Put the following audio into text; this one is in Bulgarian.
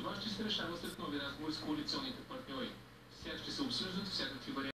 Това ще се решава след нови разговори с коалиционните партньори. С тях ще се обсъждат всякакви варианти.